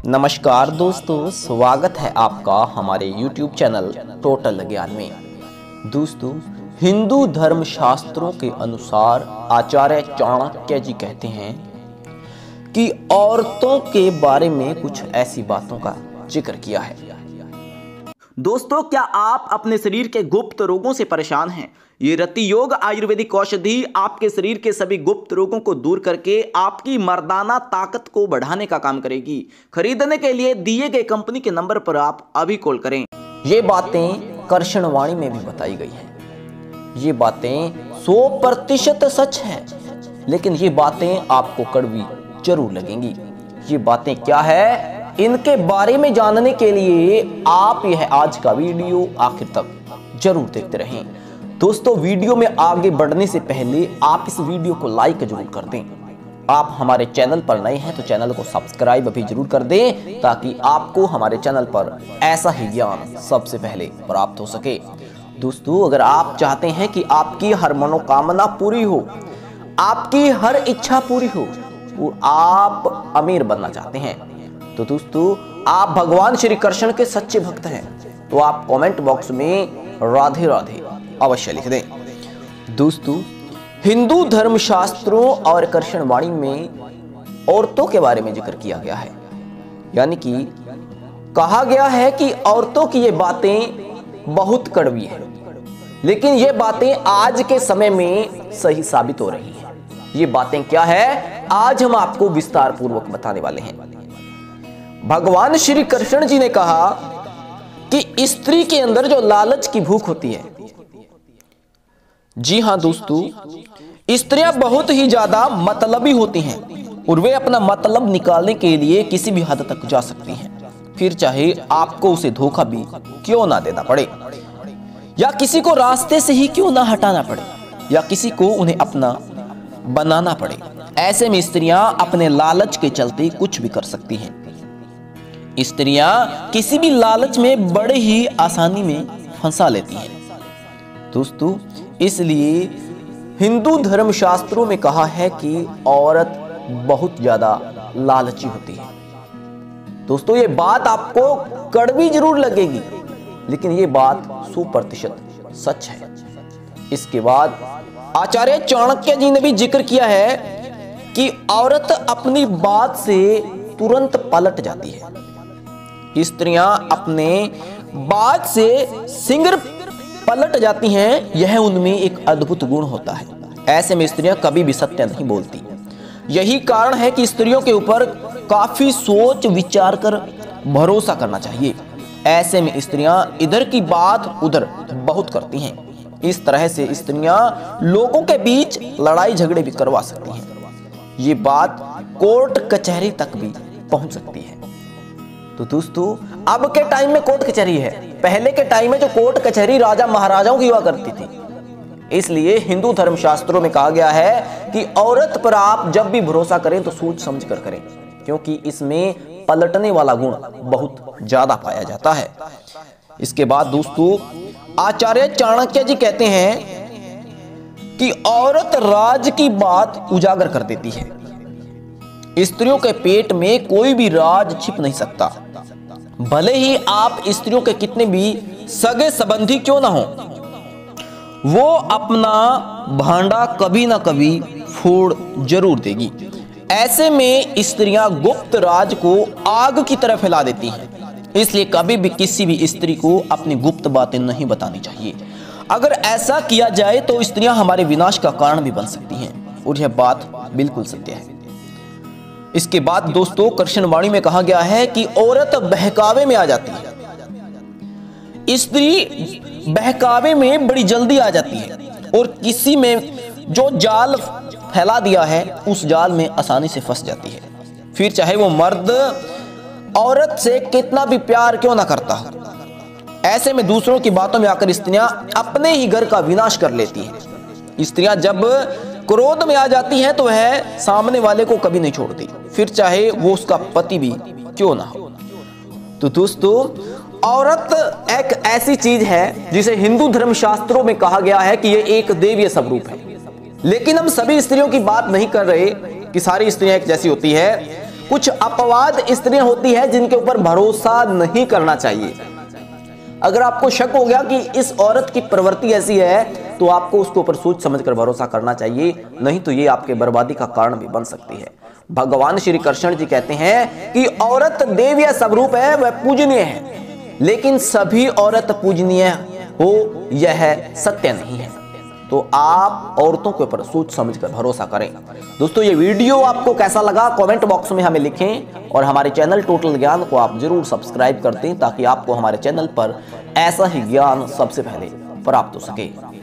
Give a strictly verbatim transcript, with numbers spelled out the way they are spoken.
नमस्कार दोस्तों, स्वागत है आपका हमारे YouTube चैनल टोटल ज्ञान में। दोस्तों, हिंदू धर्म शास्त्रों के अनुसार आचार्य चाणक्य जी कहते हैं कि औरतों के बारे में कुछ ऐसी बातों का जिक्र किया है। दोस्तों, क्या आप अपने शरीर के गुप्त रोगों से परेशान हैं? ये रति योग आयुर्वेदिक औषधि आपके शरीर के सभी गुप्त रोगों को दूर करके आपकी मर्दाना ताकत को बढ़ाने का काम करेगी। खरीदने के लिए दिए गए कंपनी के नंबर पर आप अभी कॉल करें। ये बातें कर्षणवाणी में भी बताई गई हैं। ये बातें सौ प्रतिशत सच हैं, लेकिन ये बातें आपको कड़वी जरूर लगेंगी। ये बातें क्या है, इनके बारे में जानने के लिए आप यह आज का वीडियो आखिर तक जरूर देखते रहें। दोस्तों, वीडियो में आगे बढ़ने से पहले आप इस वीडियो को लाइक जरूर कर दें। आप हमारे चैनल पर नए हैं तो चैनल को सब्सक्राइब भी जरूर कर दें, ताकि आपको हमारे चैनल पर ऐसा ही ज्ञान सबसे पहले प्राप्त हो सके। दोस्तों, अगर आप चाहते हैं कि आपकी हर मनोकामना पूरी हो, आपकी हर इच्छा पूरी हो और आप अमीर बनना चाहते हैं, तो दोस्तों आप भगवान श्री कृष्ण के सच्चे भक्त हैं, तो आप कमेंट बॉक्स में राधे राधे अवश्य लिख दें। दोस्तों, हिंदू धर्म शास्त्रों और कर्षणवाणी में औरतों के बारे में जिक्र किया गया है। यानी कि कहा गया है कि औरतों की ये बातें बहुत कड़वी है, लेकिन ये बातें आज के समय में सही साबित हो रही हैं। ये बातें क्या है, आज हम आपको विस्तार पूर्वक बताने वाले हैं। भगवान श्री कृष्ण जी ने कहा कि स्त्री के अंदर जो लालच की भूख होती है, जी हां दोस्तों, स्त्रियां बहुत ही ज्यादा मतलबी होती हैं और वे अपना मतलब निकालने के लिए किसी भी हद तक जा सकती हैं, फिर चाहे आपको उसे धोखा भी क्यों ना देना पड़े, या किसी को रास्ते से ही क्यों ना हटाना पड़े, या किसी को उन्हें अपना बनाना पड़े। ऐसे में स्त्रियां अपने लालच के चलते कुछ भी कर सकती हैं। स्त्रियां किसी भी लालच में बड़े ही आसानी में फंसा लेती हैं। दोस्तों, इसलिए हिंदू धर्म शास्त्रों में कहा है कि औरत बहुत ज्यादा लालची होती है। दोस्तों, ये बात आपको कड़वी जरूर लगेगी, लेकिन ये बात सौ प्रतिशत सच है। इसके बाद आचार्य चाणक्य जी ने भी जिक्र किया है कि औरत अपनी बात से तुरंत पलट जाती है। स्त्रियां अपने बात से शीघ्र पलट जाती हैं, यह उनमें एक अद्भुत गुण होता है। ऐसे में स्त्रियां कभी भी सत्य नहीं बोलती। यही कारण है कि स्त्रियों के ऊपर काफी सोच विचार कर भरोसा करना चाहिए। ऐसे में स्त्रियां इधर की बात उधर बहुत करती हैं। इस तरह से स्त्रियां लोगों के बीच लड़ाई झगड़े भी करवा सकती हैं। ये बात कोर्ट कचहरी तक भी पहुंच सकती है। तो दोस्तों, अब के टाइम में कोर्ट कचहरी है, पहले के टाइम में जो कोर्ट कचहरी राजा महाराजाओं की हुआ करती थी। इसलिए हिंदू धर्म शास्त्रों में कहा गया है कि औरत पर आप जब भी भरोसा करें तो सोच समझ कर करें, क्योंकि इसमें पलटने वाला गुण बहुत ज्यादा पाया जाता है। इसके बाद दोस्तों, आचार्य चाणक्य जी कहते हैं कि औरत राज की बात उजागर कर देती है। स्त्रियों के पेट में कोई भी राज छिप नहीं सकता, भले ही आप स्त्रियों के कितने भी सगे संबंधी क्यों ना हो, वो अपना भांडा कभी ना कभी फोड़ जरूर देगी। ऐसे में स्त्रियां गुप्त राज को आग की तरह फैला देती हैं। इसलिए कभी भी किसी भी स्त्री को अपनी गुप्त बातें नहीं बतानी चाहिए। अगर ऐसा किया जाए तो स्त्रियां हमारे विनाश का कारण भी बन सकती हैं, और यह बात बिल्कुल सत्य है। इसके बाद दोस्तों, कृष्णवाणी में कहा गया है कि औरत बहकावे में आ जाती है। स्त्री बहकावे में बड़ी जल्दी आ जाती है और किसी में जो जाल फैला दिया है उस जाल में आसानी से फंस जाती है, फिर चाहे वो मर्द औरत से कितना भी प्यार क्यों ना करता हो। ऐसे में दूसरों की बातों में आकर स्त्रियां अपने ही घर का विनाश कर लेती हैं। स्त्रियां जब क्रोध में आ जाती हैं तो वह सामने वाले को कभी नहीं छोड़ती, फिर चाहे वो उसका पति भी क्यों ना हो। तो दोस्तों, औरत एक ऐसी चीज है जिसे हिंदू धर्म शास्त्रों में कहा गया है कि यह एक देवीय स्वरूप है। लेकिन हम सभी स्त्रियों की बात नहीं कर रहे कि सारी स्त्रियां एक जैसी होती है। कुछ अपवाद स्त्रियां होती है जिनके ऊपर भरोसा नहीं करना चाहिए। अगर आपको शक हो गया कि इस औरत की प्रवृत्ति ऐसी है तो आपको उसके ऊपर सोच समझकर भरोसा करना चाहिए, नहीं तो ये आपके बर्बादी का कारण भी बन सकती है। भगवान श्री कृष्ण जी कहते हैं कि औरत देव या स्वरूप है, वह पूजनीय है, लेकिन सभी औरत पूजनीय हो यह सत्य नहीं है। तो आप औरतों के ऊपर सोच समझकर भरोसा करें। दोस्तों, ये वीडियो आपको कैसा लगा कमेंट बॉक्स में हमें लिखें और हमारे चैनल टोटल ज्ञान को आप जरूर सब्सक्राइब कर दें ताकि आपको हमारे चैनल पर ऐसा ही ज्ञान सबसे पहले प्राप्त हो सके।